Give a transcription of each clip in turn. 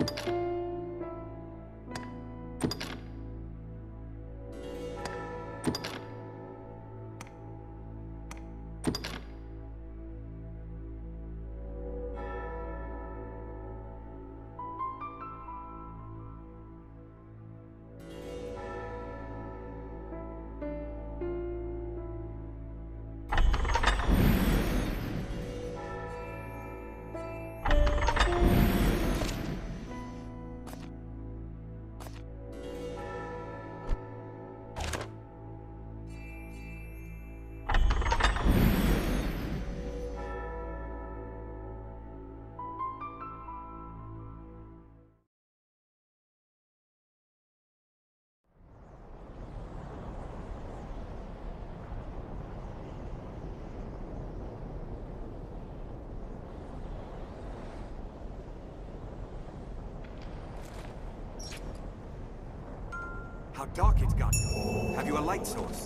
How dark it's gotten. Have you a light source?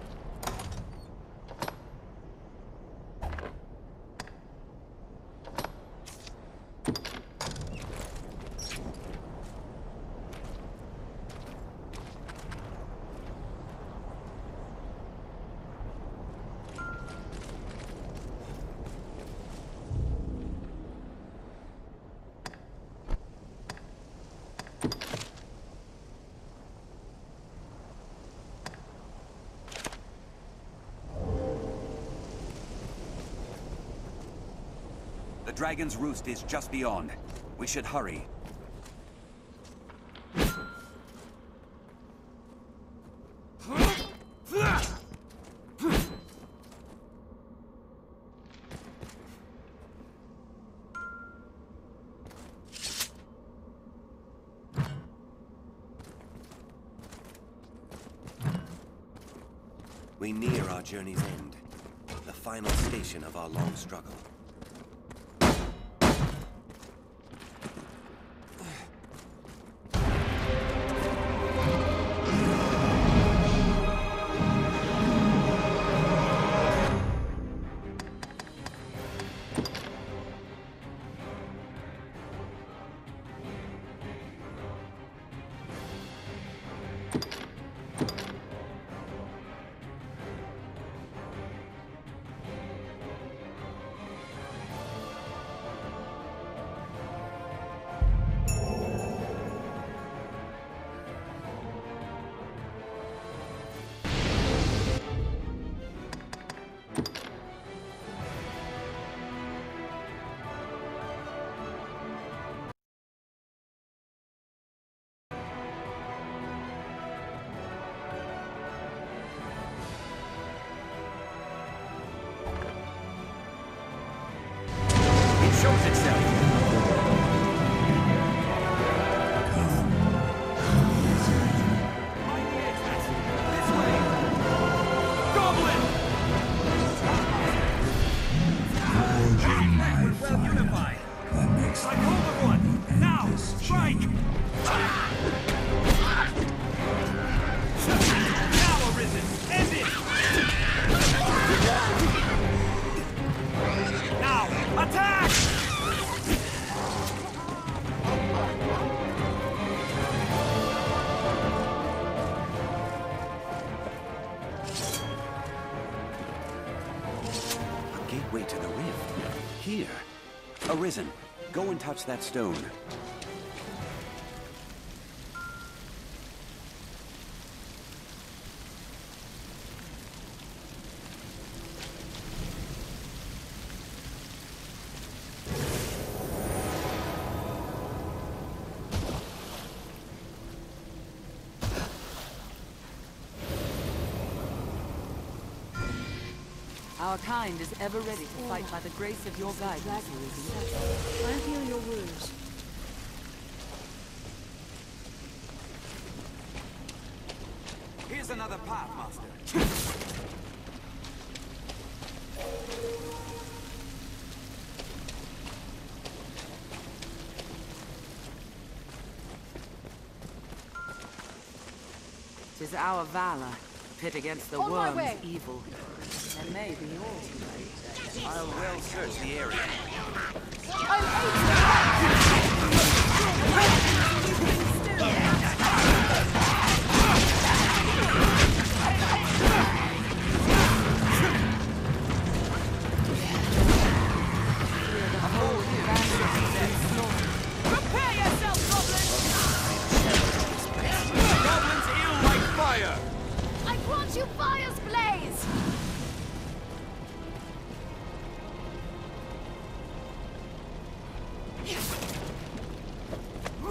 The Dragon's Roost is just beyond. We should hurry. We near our journey's end, the final station of our long struggle. Shows itself. This way! Goblin! Well unified. Strike hold of one! Now! Strike! Now, Arisen! End it! Now! Attack! Gateway to the rift. Here. Arisen, go and touch that stone. Our kind is ever ready to fight by the grace of your guidance, Arisen. I'll heal your wounds. Here's another path, Master. Tis our valor, pit against the On my worm's way. evil. And may be yours. I'll well search the area. I'm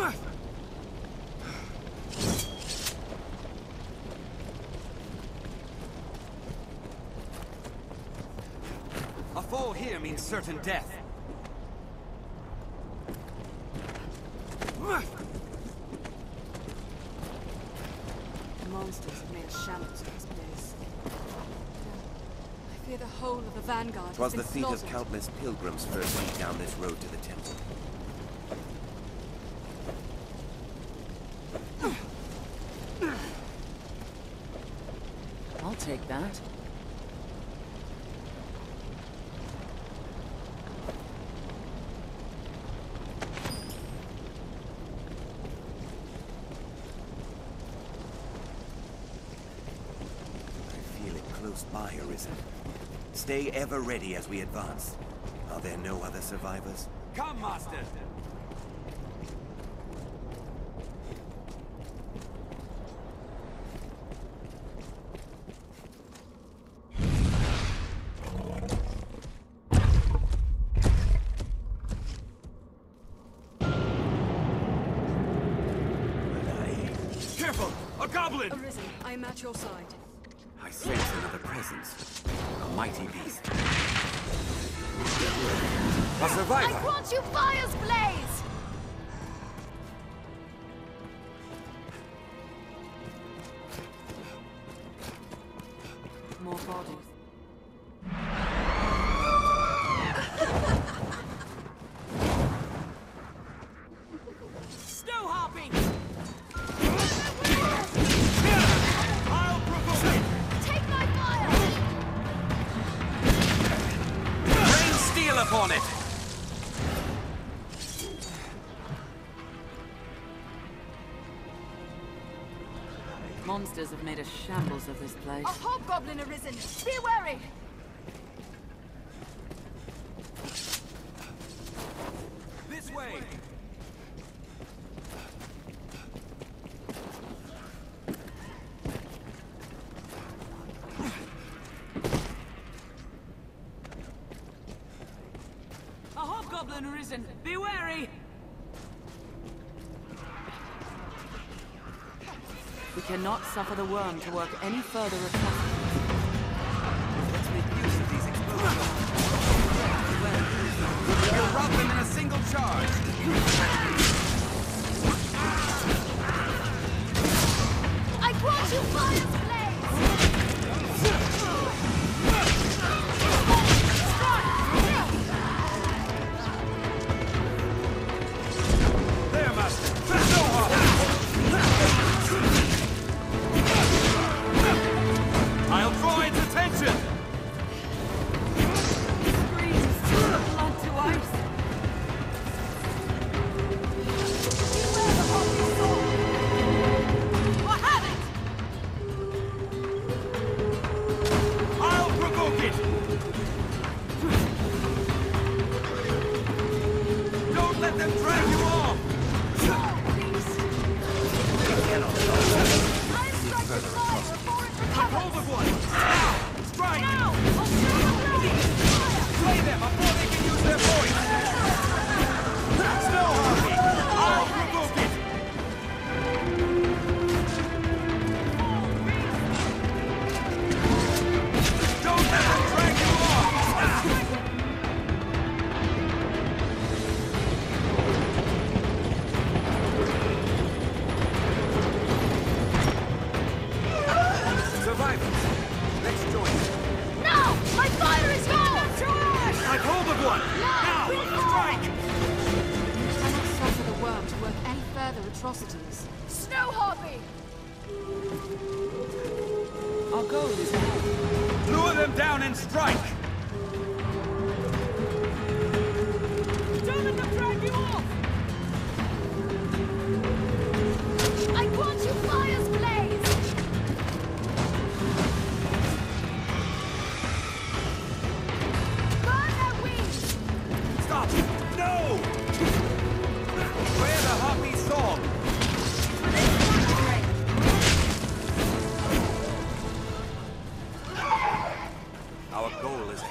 A fall here means certain death. The monsters have made a shambles of this place. I fear the whole of the Vanguard 'Twas has the been feet of slaughtered. countless pilgrims first lead down this road to the temple. I'll take that. I feel it close by, Arisen. Stay ever ready as we advance. Are there no other survivors? Come, Master! Careful! A goblin! Arisen, I am at your side. I sense another presence. A mighty beast. A survivor! I grant you fire's blaze! More bodies. Snow harping! I'll provoke it! Take my fire! Rain steel upon it! Monsters have made a shambles of this place. A hobgoblin arisen! Be wary! This way! A hobgoblin arisen! Be wary! We cannot suffer the worm to work any further atrocities. Let's make use of these explosions. We'll rout them in a single charge. I grant you fire's There, Master! No harm! I'll draw its attention! Screams blood to ice! I'll provoke it! Don't let them drag you off! Hold of one! Strike! Slay them before they can use their voice! Snow Harpy! I'll provoke it! Don't let them drag you off! Survivors, let's join. No! My fire is gone! Take hold of one! Now! Strike! I cannot suffer the worm to work any further atrocities. Snow harpy! Our goal is ahead. Lure them down and strike! Don't let them drag you off! I grant you fire's blaze! Burn their wings! Stop! No! Wear the Harpy sword! Our goal is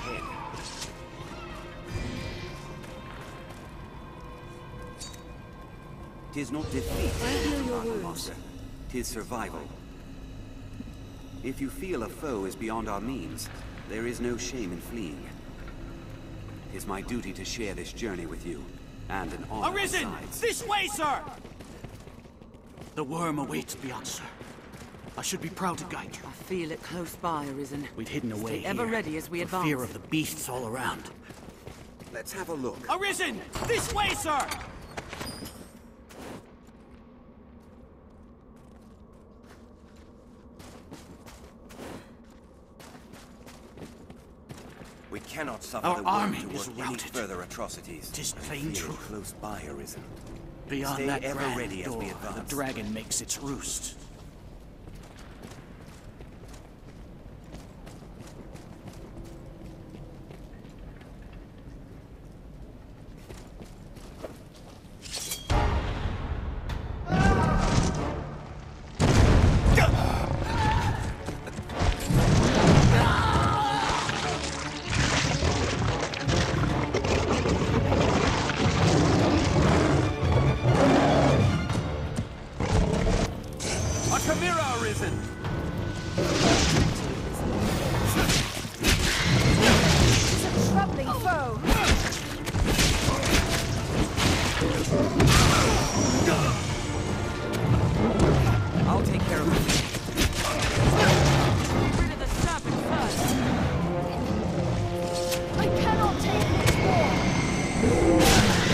'Tis not defeat, I heal your Battle wounds. Master. 'Tis survival. If you feel a foe is beyond our means, there is no shame in fleeing. 'Tis my duty to share this journey with you, and an honor Arisen! besides. This way, sir! The worm awaits beyond, sir. I should be proud to guide you. I feel it close by, Arisen. We've hidden away Stay ever here, ready as we for advance. fear of the beasts all around. Let's have a look. Arisen! This way, sir! We cannot suffer Our the worm army to is work any routed. further atrocities. 'Tis I plain fear it truth. close by, Arisen. Beyond Stay that ever grand ready as door, we the advance. dragon makes its roost. A Chimera arisen! It's a troubling foe. I'll take care of it. Get rid of the serpent first. I cannot take this war.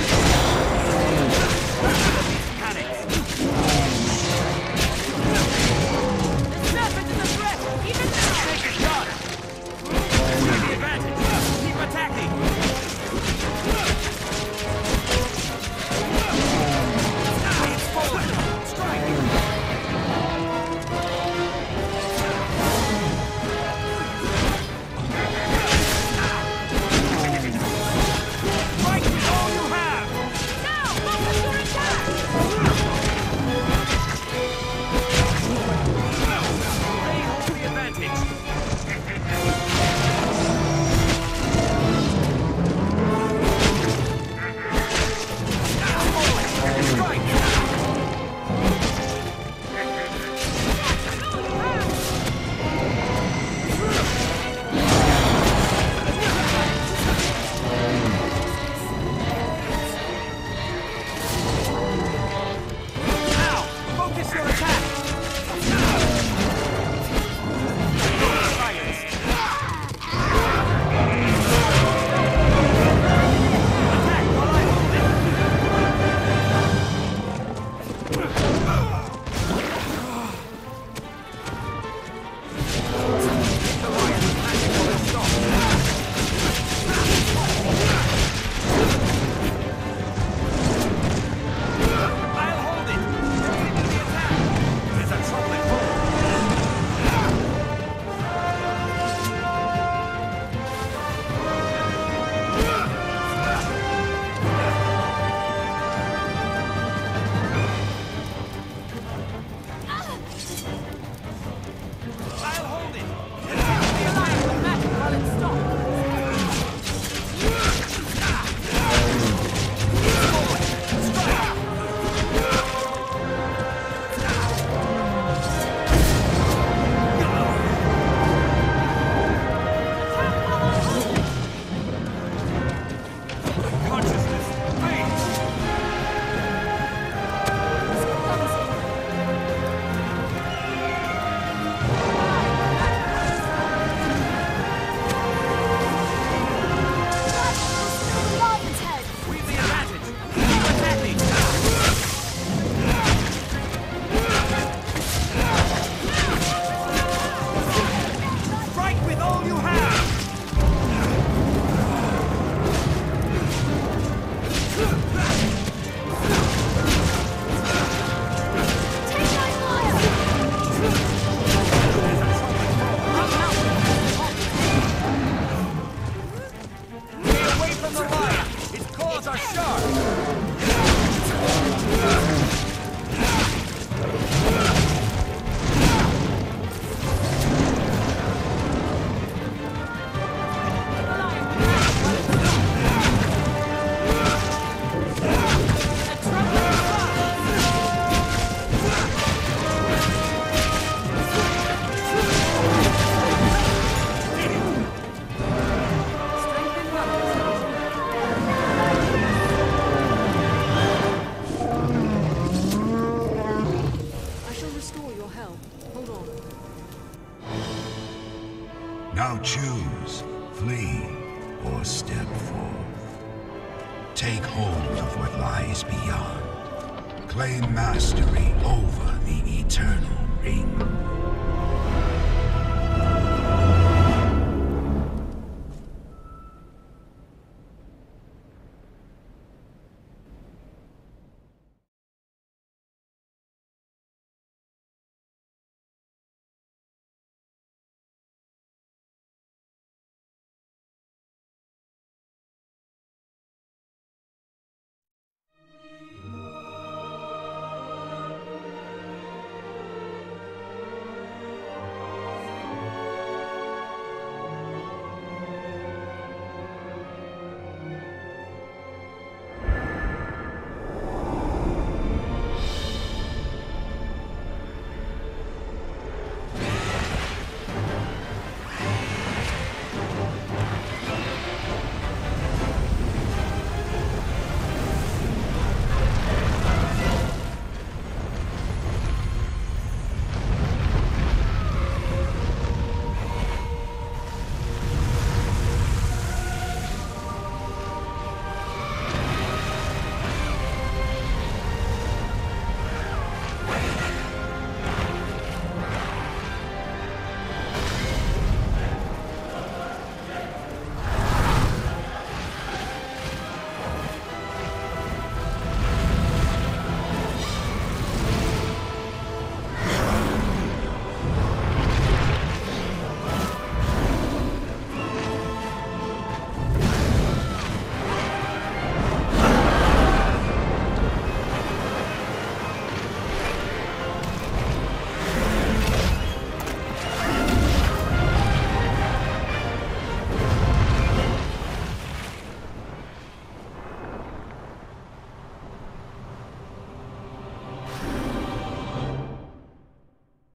The serpent is a threat, even now! Take a shot! Take the advantage! Keep attacking! Now choose, flee, or step forth. Take hold of what lies beyond. Claim mastery over the Eternal Ring.